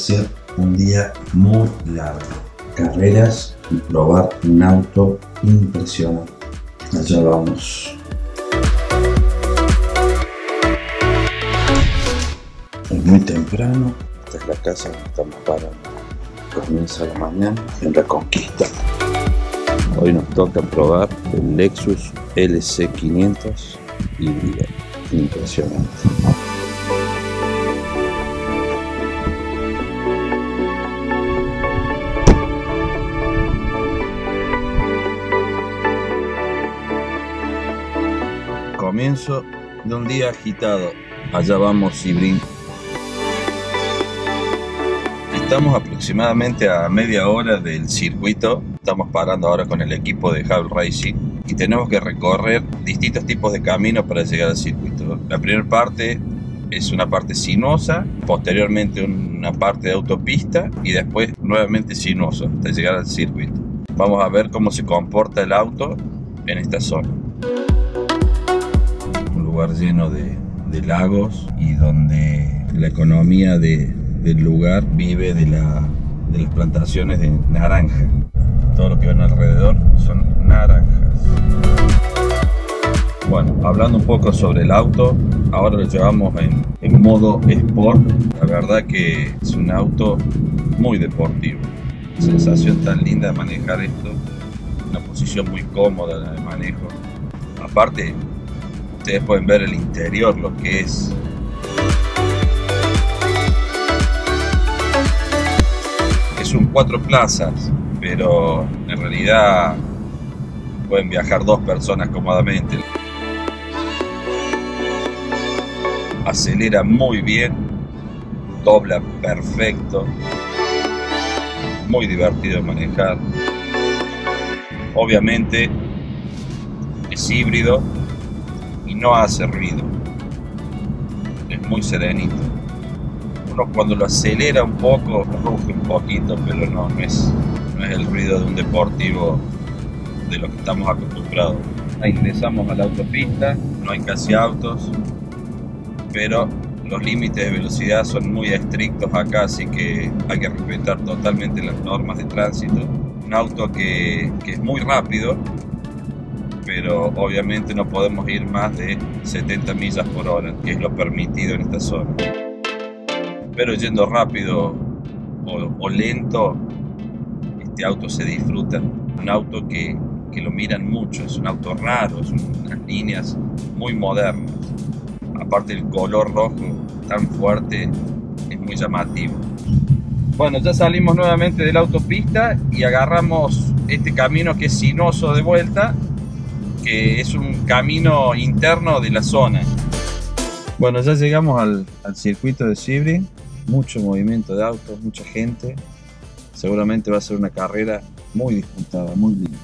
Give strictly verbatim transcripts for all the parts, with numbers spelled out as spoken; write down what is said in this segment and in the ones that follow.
ser un día muy largo. Carreras y probar un auto impresionante. Allá vamos. Es muy temprano. Esta es la casa donde estamos parando. Comienza la mañana en La Conquista. Hoy nos toca probar el Lexus L C quinientos híbrido. Impresionante. Comienzo de un día agitado. Allá vamos, Sebring. Estamos aproximadamente a media hora del circuito. Estamos parando ahora con el equipo de Havel Racing y tenemos que recorrer distintos tipos de caminos para llegar al circuito. La primera parte es una parte sinuosa, posteriormente una parte de autopista y después nuevamente sinuoso hasta llegar al circuito. Vamos a ver cómo se comporta el auto en esta zona. Un lugar lleno de, de lagos y donde la economía de, del lugar vive de, la, de las plantaciones de naranja. Todo lo que ven alrededor son naranjas. Bueno, hablando un poco sobre el auto, ahora lo llevamos en, en modo Sport. La verdad que es un auto muy deportivo. Sensación tan linda de manejar esto, una posición muy cómoda de manejo. Aparte, ustedes pueden ver el interior, lo que es. Es un cuatro plazas, pero en realidad pueden viajar dos personas cómodamente. Acelera muy bien, dobla perfecto, muy divertido de manejar. Obviamente es híbrido y no hace ruido, es muy serenito. Uno cuando lo acelera un poco, ruge un poquito, pero no, no es, no es el ruido de un deportivo de lo que estamos acostumbrados. Ahí ingresamos a la autopista, no hay casi autos, pero los límites de velocidad son muy estrictos acá, así que hay que respetar totalmente las normas de tránsito. Un auto que, que es muy rápido, pero obviamente no podemos ir más de setenta millas por hora, que es lo permitido en esta zona. Pero yendo rápido o, o lento, este auto se disfruta. Un auto que, que lo miran mucho, es un auto raro, son unas líneas muy modernas. Aparte el color rojo tan fuerte es muy llamativo. Bueno, ya salimos nuevamente de la autopista y agarramos este camino que es sinuoso de vuelta, que es un camino interno de la zona. Bueno, ya llegamos al, al circuito de Sebring. Mucho movimiento de autos, mucha gente. Seguramente va a ser una carrera muy disputada, muy linda.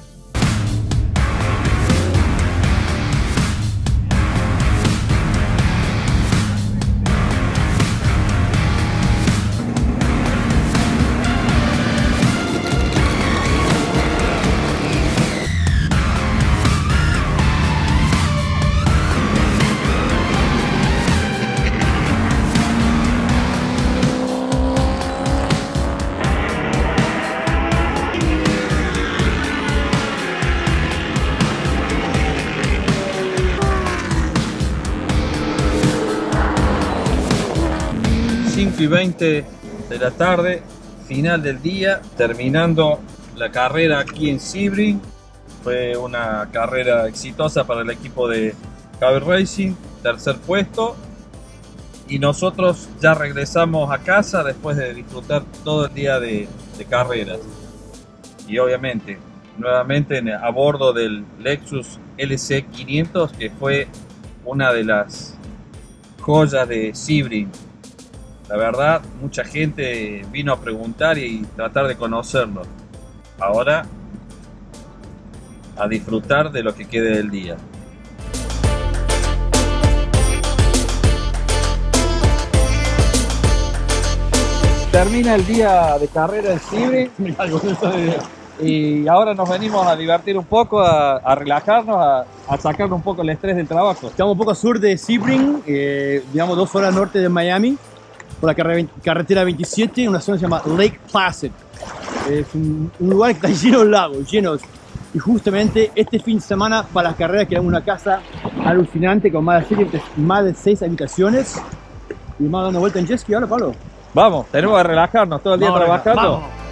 cinco y veinte de la tarde, final del día, terminando la carrera aquí en Sebring. Fue una carrera exitosa para el equipo de Havel Racing, tercer puesto, y nosotros ya regresamos a casa después de disfrutar todo el día de, de carreras. Y obviamente, nuevamente en, a bordo del Lexus L C quinientos, que fue una de las joyas de Sebring. La verdad, mucha gente vino a preguntar y tratar de conocerlo. Ahora, a disfrutar de lo que quede del día. Termina el día de carrera en Sebring y ahora nos venimos a divertir un poco, a, a relajarnos, a, a sacar un poco el estrés del trabajo. Estamos un poco al sur de Sebring, eh, digamos dos horas norte de Miami. por la carre- carretera veintisiete, una zona que se llama Lake Placid. Es un, un lugar que está lleno de lagos, llenos. Y justamente este fin de semana, para las carreras, queremos una casa alucinante con más de seis, más de seis habitaciones. Y más dando vuelta en jet ski. Ahora, Pablo. Vamos, tenemos que relajarnos todo el día Vamos, trabajando. vamos.